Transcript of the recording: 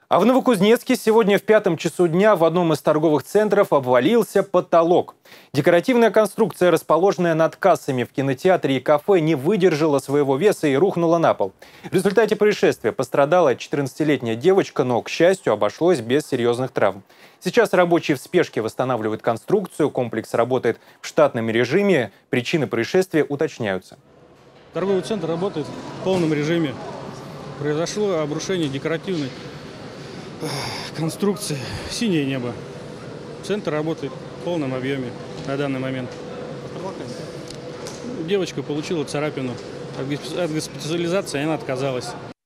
А в Новокузнецке сегодня в 5 часу дня в одном из торговых центров обвалился потолок. Декоративная конструкция, расположенная над кассами в кинотеатре и кафе, не выдержала своего веса и рухнула на пол. В результате происшествия пострадала 14-летняя девочка, но, к счастью, обошлось без серьезных травм. Сейчас рабочие в спешке восстанавливают конструкцию, комплекс работает в штатном режиме, причины происшествия уточняются. Торговый центр работает в полном режиме. Произошло обрушение декоративной конструкции «Синее небо». Центр работает в полном объеме на данный момент. Девочка получила царапину. От госпитализации она отказалась.